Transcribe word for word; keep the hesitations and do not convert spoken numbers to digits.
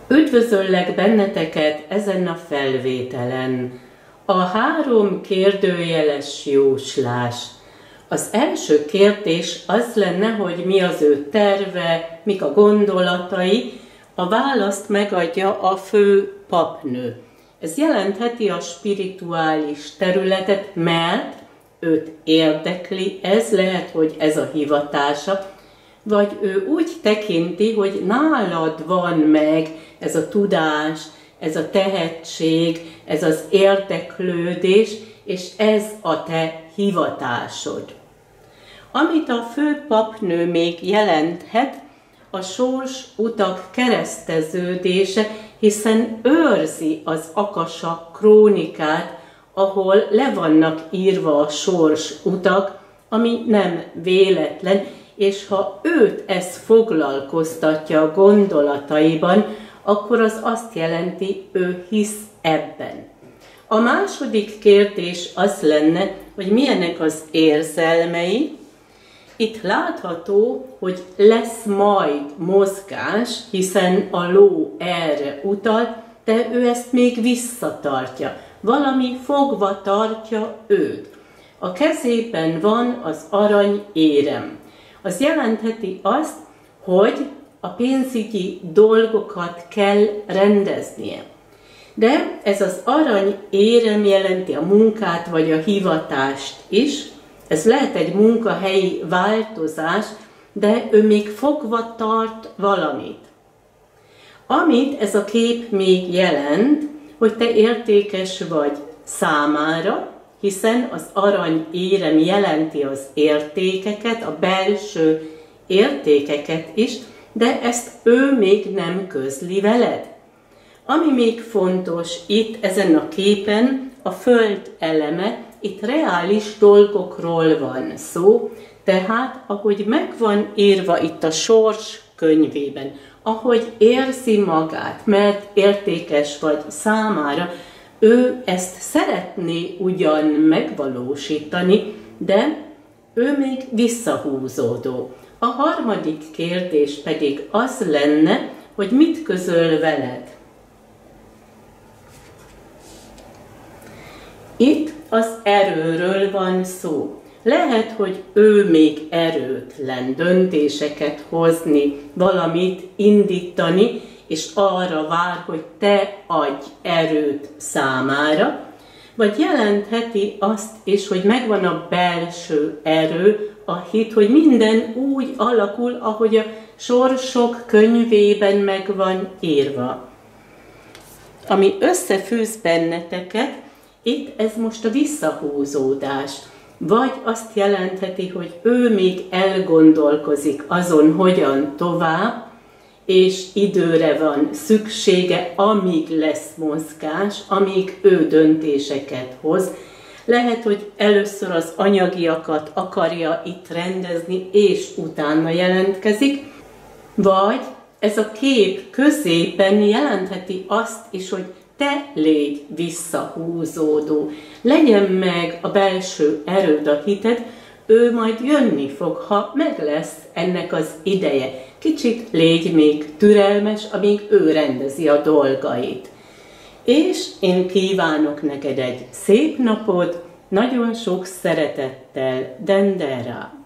Üdvözöllek benneteket ezen a felvételen. A három kérdőjeles jóslás. Az első kérdés az lenne, hogy mi az ő terve, mik a gondolatai. A választ megadja a fő papnő. Ez jelentheti a spirituális területet, mert őt érdekli, ez lehet, hogy ez a hivatása, vagy ő úgy tekinti, hogy nálad van meg ez a tudás, ez a tehetség, ez az érdeklődés, és ez a te hivatásod. Amit a fő papnő még jelenthet, a sors utak kereszteződése, hiszen őrzi az akasa krónikát, ahol le vannak írva a sors utak, ami nem véletlen, és ha őt ez foglalkoztatja a gondolataiban, akkor az azt jelenti, ő hisz ebben. A második kérdés az lenne, hogy milyenek az érzelmei. Itt látható, hogy lesz majd mozgás, hiszen a ló erre utal, de ő ezt még visszatartja. Valami fogva tartja őt. A kezében van az arany érem. Az jelentheti azt, hogy a pénzügyi dolgokat kell rendeznie. De ez az arany érem jelenti a munkát vagy a hivatást is. Ez lehet egy munkahelyi változás, de ő még fogva tart valamit. Amit ez a kép még jelent, hogy te értékes vagy számára, hiszen az arany érem jelenti az értékeket, a belső értékeket is, de ezt ő még nem közli veled. Ami még fontos itt ezen a képen, a föld eleme, itt reális dolgokról van szó, tehát ahogy megvan írva itt a sors könyvében, ahogy érzi magát, mert értékes vagy számára, ő ezt szeretné ugyan megvalósítani, de ő még visszahúzódó. A harmadik kérdés pedig az lenne, hogy mit közöl veled. Itt az erőről van szó. Lehet, hogy ő még erőtlen döntéseket hozni, valamit indítani, és arra vár, hogy te adj erőt számára, vagy jelentheti azt is, hogy megvan a belső erő, a hit, hogy minden úgy alakul, ahogy a sorsok könyvében meg van írva. Ami összefűz benneteket, itt ez most a visszahúzódás. Vagy azt jelentheti, hogy ő még elgondolkozik azon, hogyan tovább, és időre van szüksége, amíg lesz mozgás, amíg ő döntéseket hoz. Lehet, hogy először az anyagiakat akarja itt rendezni, és utána jelentkezik, vagy ez a kép középen jelentheti azt is, hogy te légy visszahúzódó. Legyen meg a belső erőd, a hited, ő majd jönni fog, ha meg lesz ennek az ideje. Kicsit légy még türelmes, amíg ő rendezi a dolgait. És én kívánok neked egy szép napot, nagyon sok szeretettel, Dendera!